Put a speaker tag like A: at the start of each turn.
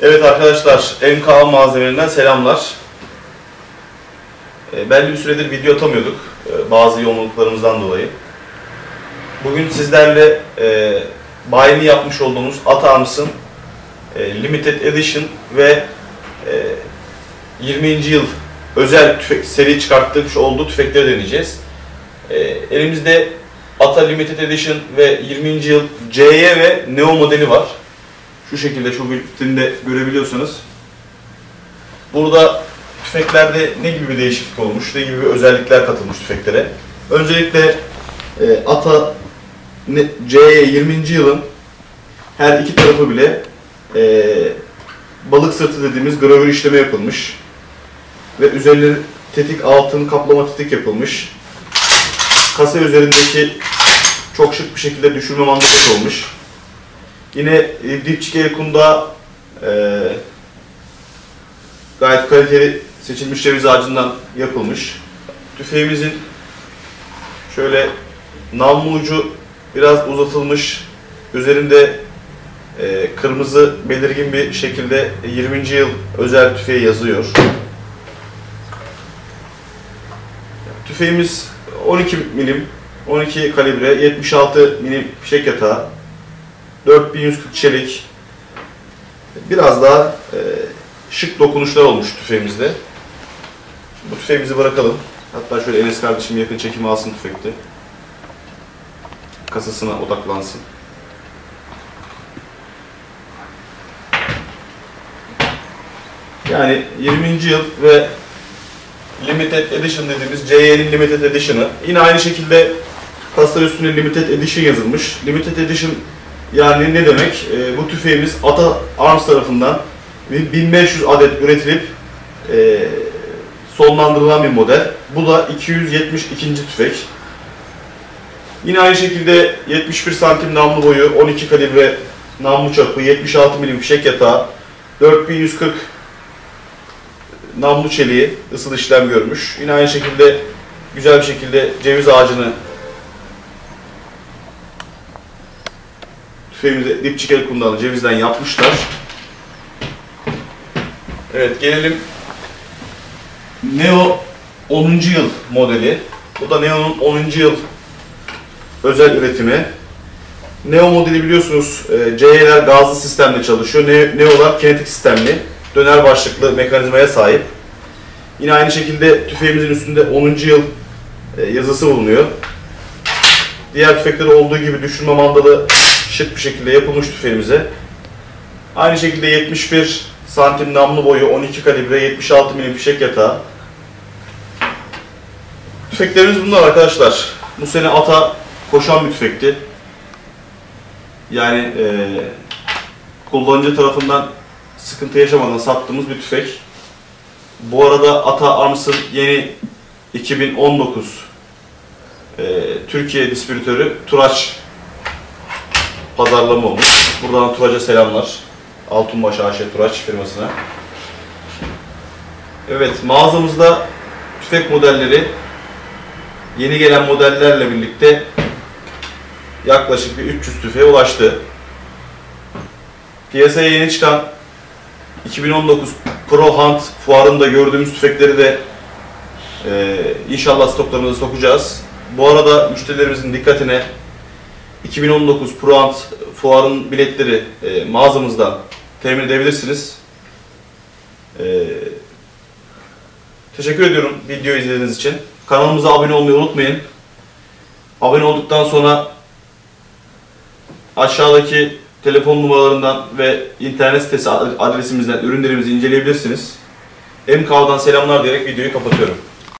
A: Evet arkadaşlar, MKA malzemelerinden selamlar. Belli bir süredir video atamıyorduk bazı yoğunluklarımızdan dolayı. Bugün sizlerle bayini yapmış olduğumuz AT-ARMS'ın Limited Edition ve 20. yıl özel tüfek seri çıkartmış olduğu tüfekleri deneyeceğiz. Elimizde ATA Limited Edition ve 20. yıl CY ve Neo modeli var. Şu şekilde, şu vitrinde görebiliyorsanız. Burada tüfeklerde ne gibi bir değişiklik olmuş, ne gibi bir özellikler katılmış tüfeklere. Öncelikle ATA CY 20. yılın her iki tarafı bile balık sırtı dediğimiz gravür işleme yapılmış. Ve üzerleri tetik altın kaplama tetik yapılmış. Kasa üzerindeki çok şık bir şekilde düşürme mandalası olmuş. Yine dipçik el kundağı gayet kaliteli seçilmiş ceviz ağacından yapılmış. Tüfeğimizin şöyle namlu ucu biraz uzatılmış. Üzerinde kırmızı belirgin bir şekilde 20. yıl özel tüfeği yazıyor. Tüfeğimiz 12 milim, 12 kalibre, 76 milim fişek yatağı, 4140 çelik. Biraz daha şık dokunuşlar olmuş tüfeğimizde. Bu tüfeğimizi bırakalım. Hatta şöyle Enes kardeşim yakın çekimi alsın tüfekte. Kasasına odaklansın. Yani 20. yıl ve Limited Edition dediğimiz CY'nin Limited Edition'ı. Yine aynı şekilde kasa üstüne Limited Edition yazılmış. Limited Edition yani ne demek? Bu tüfeğimiz AT-ARMS tarafından 1500 adet üretilip sonlandırılan bir model. Bu da 272. tüfek. Yine aynı şekilde 71 santim namlu boyu, 12 kalibre namlu çapı, 76 milim fişek yatağı, 4140 namlu çeliği ısıl işlem görmüş. Yine aynı şekilde güzel bir şekilde ceviz ağacını tüfeğimize dipçik el kundağını cevizden yapmışlar. Evet, gelelim Neo 10. yıl modeli. Bu da Neo'nun 10. yıl özel üretimi. Neo modeli biliyorsunuz CY'ler gazlı sistemle çalışıyor. Neo'lar kinetik sistemli, döner başlıklı mekanizmaya sahip. Yine aynı şekilde tüfeğimizin üstünde 10. yıl yazısı bulunuyor. Diğer tüfekleri olduğu gibi düşürme mandalı şık bir şekilde yapılmış tüfeğimize. Aynı şekilde 71 santim namlu boyu, 12 kalibre, 76 milim fişek yatağı. Tüfeklerimiz bunlar arkadaşlar. Bu sene ATA koşan bir tüfekti. Yani kullanıcı tarafından sıkıntı yaşamadan sattığımız bir tüfek. Bu arada AT-ARMS'ın yeni 2019 Türkiye distribütörü Turaç pazarlama olmuş. Buradan Turaç'a selamlar. Altunbaş AŞ Turaç firmasına. Evet, mağazamızda tüfek modelleri yeni gelen modellerle birlikte yaklaşık bir 300 tüfeğe ulaştı. Piyasaya yeni çıkan 2019 Pro Hunt fuarında gördüğümüz tüfekleri de inşallah stoklarımıza sokacağız. Bu arada müşterilerimizin dikkatine 2019 Pro Hunt fuarın biletleri mağazamızdan temin edebilirsiniz. Teşekkür ediyorum video izlediğiniz için. Kanalımıza abone olmayı unutmayın. Abone olduktan sonra aşağıdaki telefon numaralarından ve internet sitesi adresimizden ürünlerimizi inceleyebilirsiniz. MKA'dan selamlar diyerek videoyu kapatıyorum.